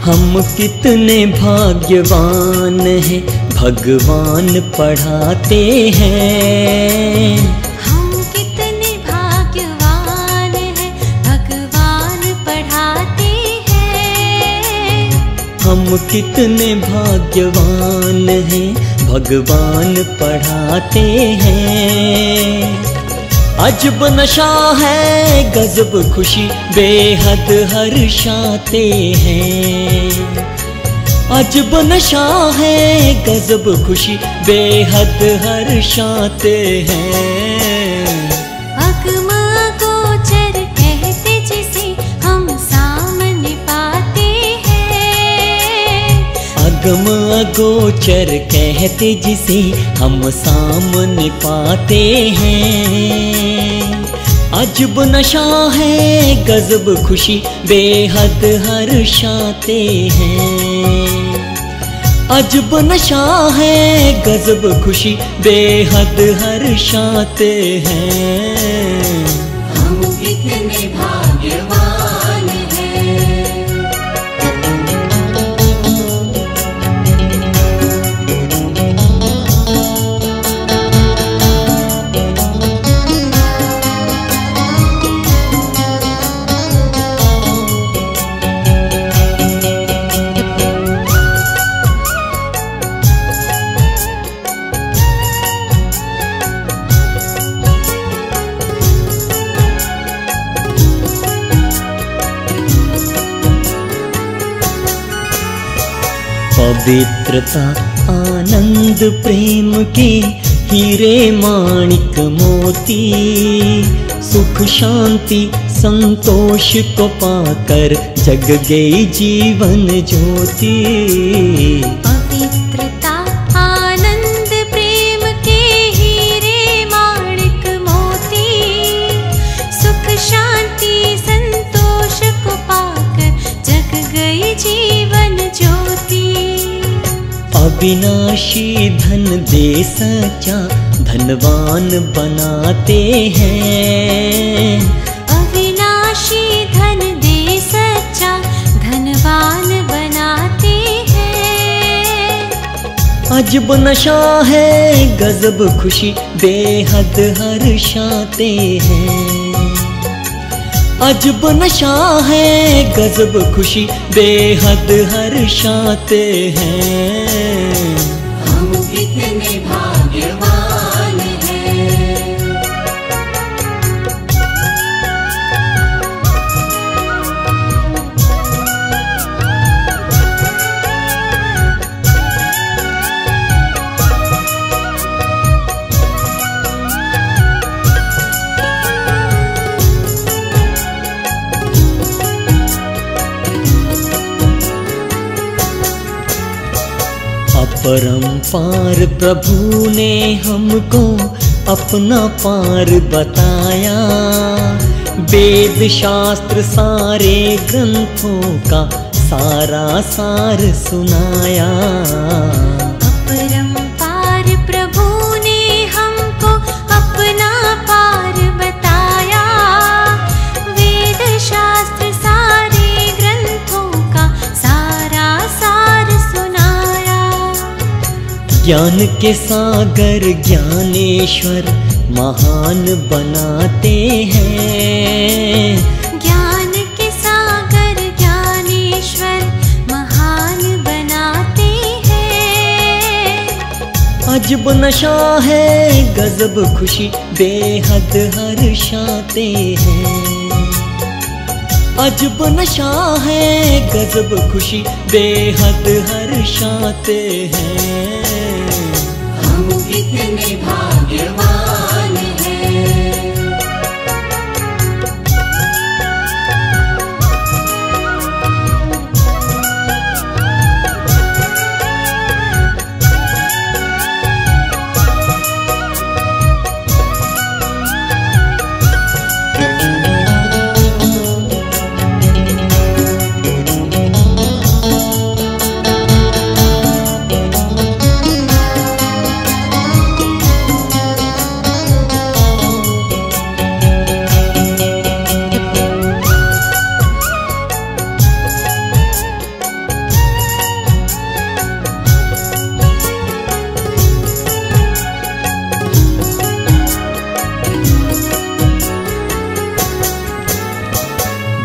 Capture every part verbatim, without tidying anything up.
हम कितने भाग्यवान हैं, भगवान पढ़ाते हैं। हम कितने भाग्यवान हैं, भगवान पढ़ाते हैं। हम कितने भाग्यवान हैं, भगवान पढ़ाते हैं। अजब नशा है, गजब खुशी, बेहद हर्षाते हैं। अजब नशा है, गजब खुशी, बेहद हर्षाते हैं। अगम अगोचर कहते जिसे हम सामने पाते हैं। अगम अगोचर कहते जिसे हम सामने पाते हैं। अजब नशा है, गजब खुशी, बेहद हर्षाते हैं। अजब नशा है, गजब खुशी, बेहद हर्षाते हैं। हम कितने भाग्यवान हैं। पवित्रता आनंद प्रेम के हीरे माणिक मोती, सुख शांति संतोष को पाकर जग गई जीवन ज्योति। पवित्रता आनंद प्रेम के हीरे माणिक मोती, सुख शांति संतोष को पाकर जग गई जीवन ज्योति। अविनाशी धन दे सच्चा धनवान बनाते हैं। अविनाशी धन दे सच्चा धनवान बनाते हैं। अजब नशा है, गजब खुशी, बेहद हर्षाते हैं। अजब नशा है, गजब खुशी, बेहद हर्षाते हैं। हम कितने भाग्यवान हैं। अपरंपार प्रभु ने हमको अपना पार बताया। वेद शास्त्र सारे ग्रंथों का सारा सार सुनाया। अपरंपार प्रभु ने हमको अपना पार बताया। वेद शास्त्र सारे ग्रंथों का सारा सार सुनाया। ज्ञान के सागर ज्ञानेश्वर महान बनाते हैं। ज्ञान के सागर ज्ञानेश्वर महान बनाते हैं। अजब नशा है, गजब खुशी, बेहद हर्षाते हैं। अजब नशा है, गजब खुशी, बेहद हर्षाते हैं। हम कितने भाग्यवान हैं।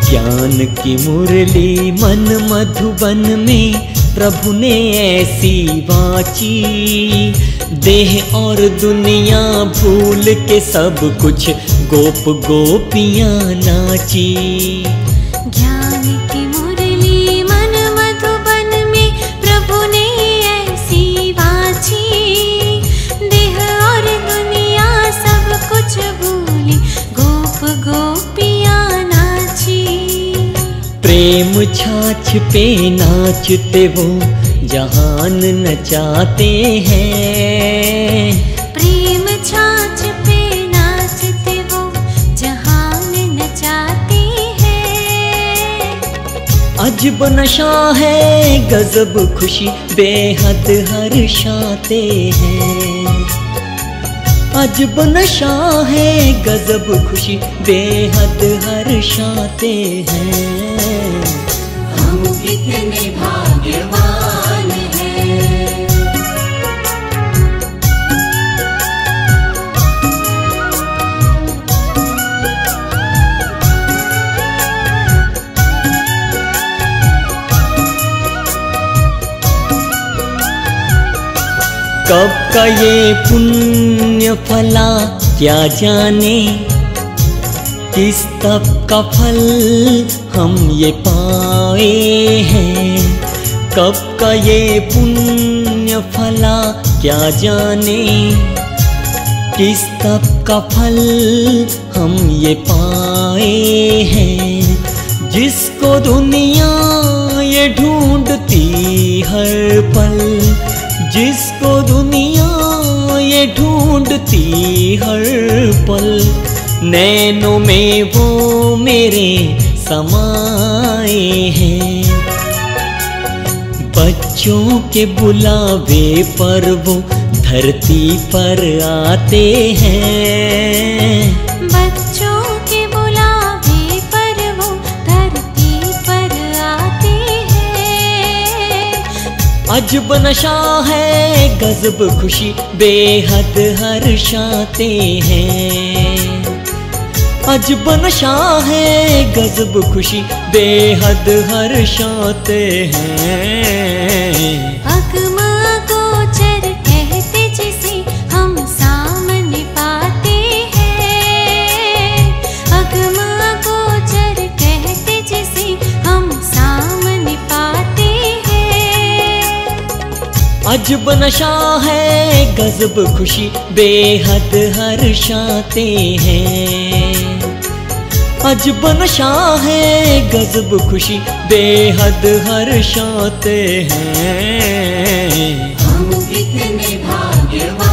ज्ञान की मुरली मन मधुबन में प्रभु ने ऐसी वाची, देह और दुनिया भूल के सब कुछ गोप गोपियां नाची। ज्ञान की मुरली मन मधुबन में प्रभु ने ऐसी वाची, देह और दुनिया सब कुछ भूली गोप गोपियां नाची। प्रेम छाछ पे नाचते वो जहान नचाते हैं। प्रेम छाछ पे नाचते वो जहान नचाते हैं। अजब नशा है गजब खुशी बेहद हर्षाते हैं। अजब नशा है गजब खुशी बेहद हर्षाते हैं। हम कितने भाग्यवान हैं। कब का ये पुण्य फला क्या जाने, किस तप का फल हम ये पाए हैं। कब का ये पुण्य फला क्या जाने, किस तप का फल हम ये पाए हैं। जिसको दुनिया ये ढूंढती हर पल, जिसको दुनिया ये ढूंढती हर पल, नैनों में वो मेरे समाए हैं। बच्चों के बुलावे पर वो धरती पर आते हैं। बच्चों के बुलावे पर वो धरती पर आते हैं। अजब नशा है गजब खुशी बेहद हर्षाते हैं। अजब नशा है गजब खुशी बेहद हर्षाते हैं। अगमा गोचर कहते जिसे हम सामने पाते हैं। अगमा गोचर कहते जिसे हम सामने पाते हैं। अजब नशा है गजब खुशी बेहद हर्षाते हैं। अजब नशा है गजब खुशी बेहद हर्षाते हैं। हम कितने भाग्यवान